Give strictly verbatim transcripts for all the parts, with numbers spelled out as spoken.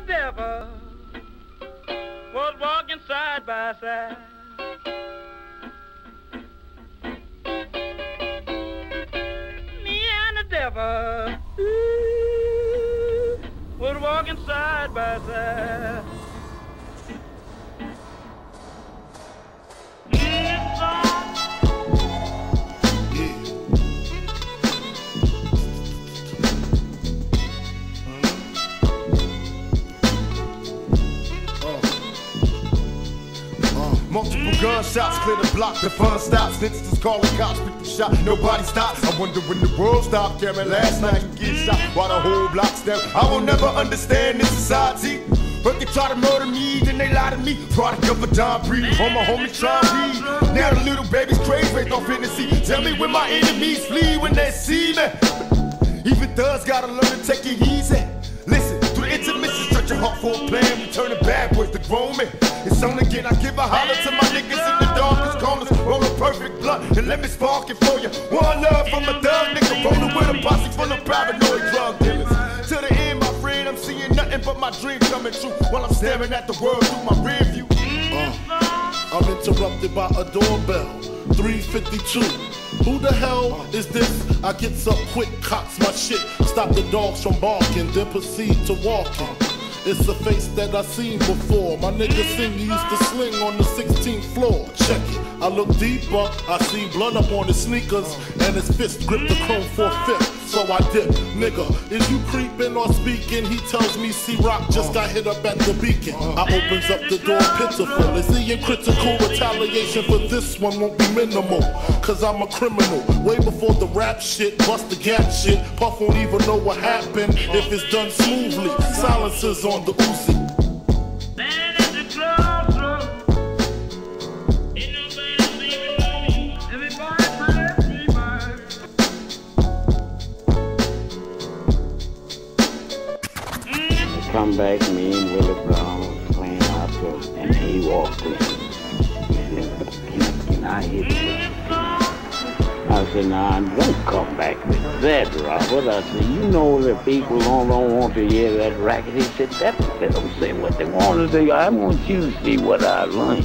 devil was walking side by side. Me and the devil ooh, was walking side by side. Multiple gunshots clear the block, the fun stops. Snitches is calling cops, pick the shot, nobody stops. I wonder when the world stopped caring. Last night you get shot while the whole block's down. I will never understand this society. But they try to murder me, then they lie to me. Product of a Don Breed, on my homie try read. Now the little baby's crazy, based on fantasy. Tell me when my enemies flee when they see me. Even thugs gotta learn to take it easy. Listen, through the intermission, stretch your heart for a plan. We turn the bad boys to grown men. It's on again, I give a holler to my niggas in the darkest corners. Roll a perfect blunt and let me spark it for you. One love from a thug nigga, rolling with a posse full of paranoid drug dealers. To the end, my friend, I'm seeing nothing but my dreams coming true while I'm staring at the world through my rear view. Uh, I'm interrupted by a doorbell. three fifty-two. Who the hell is this? I gets up quick, cocks my shit, stop the dogs from barking, then proceed to walking. It's a face that I seen before. My nigga sing he used to sling on the sixteenth floor. Check it. I look deeper. I see blood up on his sneakers, and his fist grip the chrome four-fifth. So I dip. Nigga, is you creeping or speaking? He tells me C-Rock just got hit up at the beacon. I opens up the door pitiful. Is he in critical? Retaliation for this one won't be minimal. Cause I'm a criminal. Way before the rap shit, bust the gap shit. Puff won't even know what happened if it's done smoothly. Silencers on the Uzi. Come back, me and Willie Brown was playing out there, and he walked in. He said, can, can I hit you? I said, nah, don't come back with that, Robert. I said, you know that people don't, don't want to hear that racket. He said, that, let them say what they want to do. I want you to see what I learned.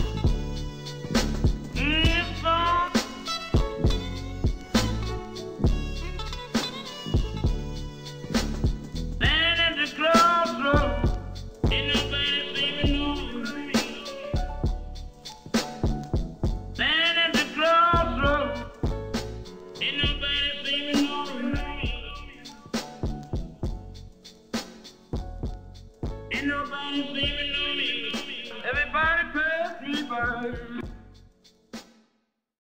Ain't nobody seeming to me. Everybody press me first.